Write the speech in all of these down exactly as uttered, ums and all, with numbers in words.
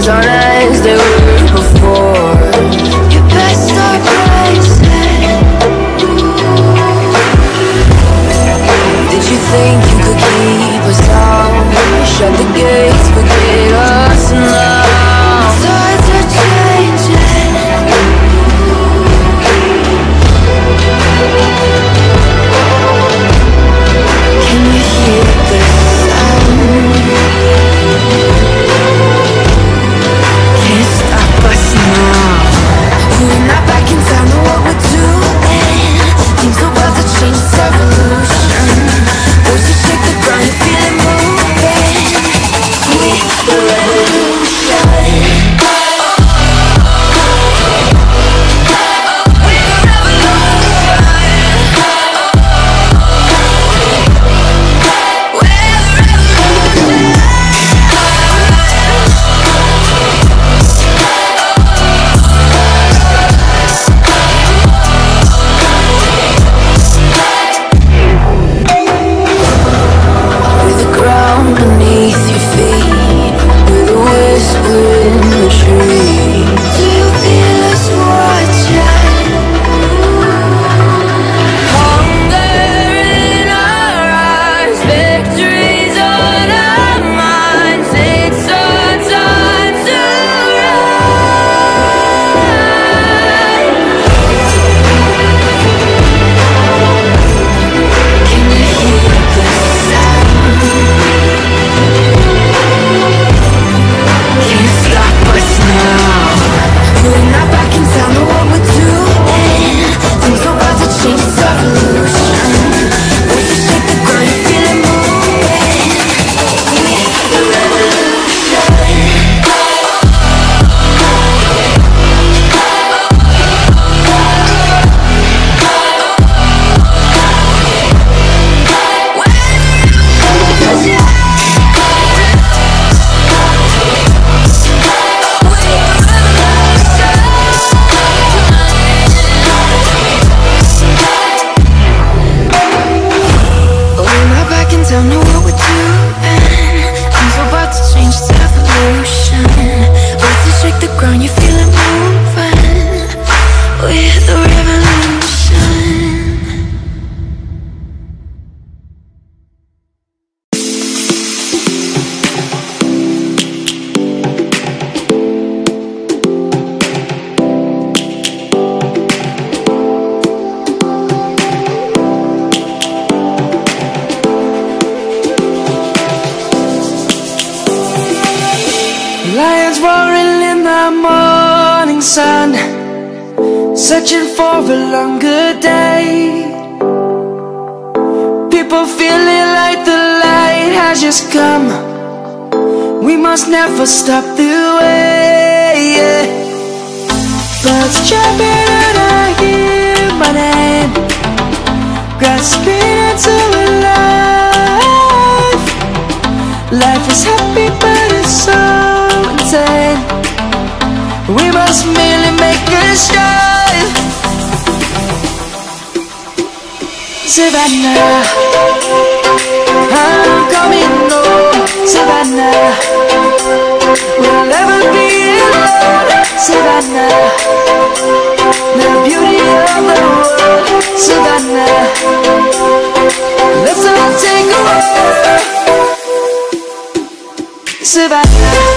worlds aren't as they were before. You best start racing. Did you think you could keep us down? Shut the gates, forget us now. Tides are changing. Can you hear the sound? Can't stop us now. We're not back in town, know what we're doing. Things are about to change, it's revolution. Voices shake the ground, you feel it moving. We're the revolution. Lions roaring in the morning sun, searching for a longer day. People feeling like the light has just come. We must never stop the way, yeah. Birds jumping and I hear my name, grasping into life. Life is happy but it's so insane. We must merely make a strive. Savannah, I'm coming home. Savannah, we'll never be alone. Savannah, the beauty of the world. Savannah, let's all take a walk. Savannah,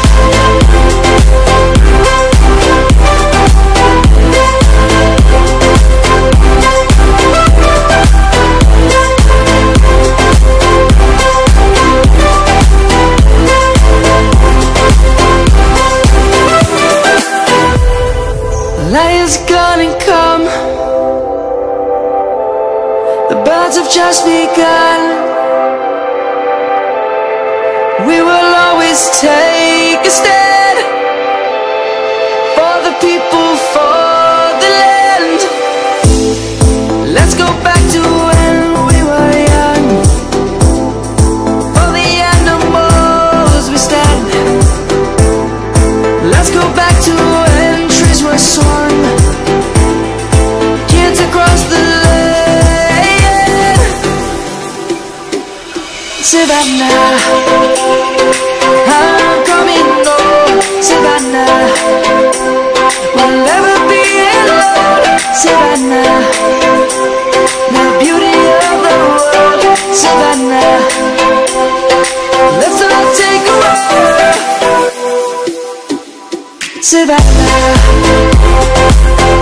light is gonna come. The birds have just begun. We will always take a stand for the people, for the land. Let's go back to when we were young. For the animals we stand. Let's go back to when trees were swung, kids across the land. Savannah, I'm coming home. Savannah, se vai dar.